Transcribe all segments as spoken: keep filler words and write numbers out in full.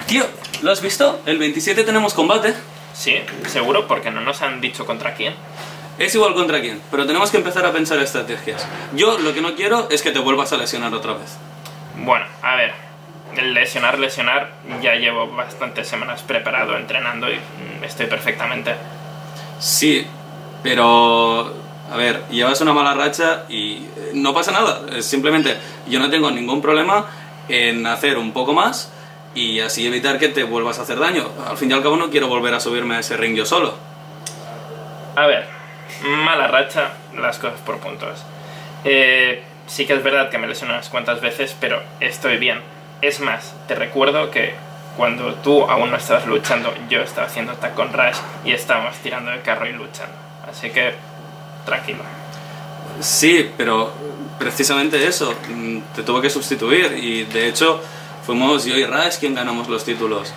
Tío, ¿lo has visto? El veintisiete tenemos combate. Sí, seguro, porque no nos han dicho contra quién. Es igual contra quién, pero tenemos que empezar a pensar estrategias. Yo lo que no quiero es que te vuelvas a lesionar otra vez. Bueno, a ver, lesionar, lesionar, ya llevo bastantes semanas preparado, entrenando y estoy perfectamente. Sí, pero... a ver, llevas una mala racha y no pasa nada. Es simplemente, yo no tengo ningún problema en hacer un poco más y así evitar que te vuelvas a hacer daño. Al fin y al cabo no quiero volver a subirme a ese ring yo solo. A ver, mala racha, las cosas por puntos. Eh, sí que es verdad que me lesioné unas cuantas veces, pero estoy bien. Es más, te recuerdo que cuando tú aún no estabas luchando, yo estaba haciendo tag con Rush y estábamos tirando de carro y luchando. Así que, tranquilo. Sí, pero precisamente eso, te tuve que sustituir y de hecho fuimos yo y Rush quien ganamos los títulos.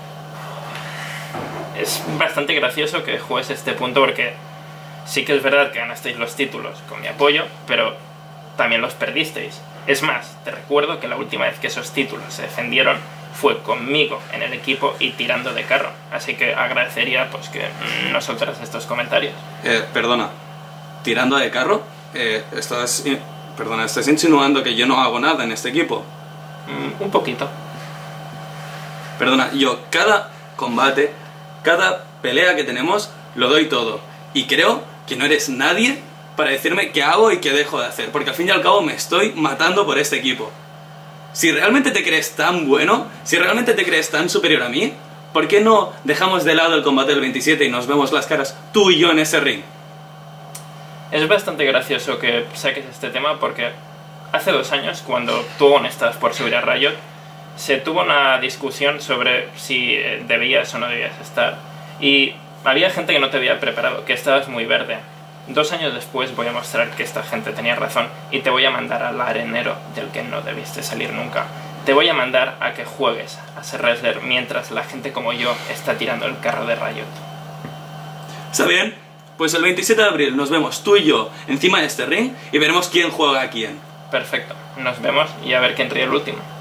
Es bastante gracioso que juegues este punto porque sí que es verdad que ganasteis los títulos con mi apoyo, pero también los perdisteis. Es más, te recuerdo que la última vez que esos títulos se defendieron fue conmigo en el equipo y tirando de carro. Así que agradecería pues que no soltaras estos comentarios. Eh, perdona, ¿tirando de carro? Eh, estás, perdona, ¿estás insinuando que yo no hago nada en este equipo? Mm, un poquito. Perdona, yo cada combate, cada pelea que tenemos, lo doy todo. Y creo que no eres nadie para decirme qué hago y qué dejo de hacer, porque al fin y al cabo me estoy matando por este equipo. Si realmente te crees tan bueno, si realmente te crees tan superior a mí, ¿por qué no dejamos de lado el combate del veintisiete y nos vemos las caras tú y yo en ese ring? Es bastante gracioso que saques este tema porque hace dos años, cuando tú aún estabas por subir a Riot, se tuvo una discusión sobre si debías o no debías estar. Y había gente que no te había preparado, que estabas muy verde. Dos años después voy a mostrar que esta gente tenía razón y te voy a mandar al arenero del que no debiste salir nunca. Te voy a mandar a que juegues a ser wrestler mientras la gente como yo está tirando el carro de Riot. ¿Está bien? Pues el veintisiete de abril nos vemos tú y yo encima de este ring y veremos quién juega a quién. Perfecto, nos vemos y a ver quién ríe el último.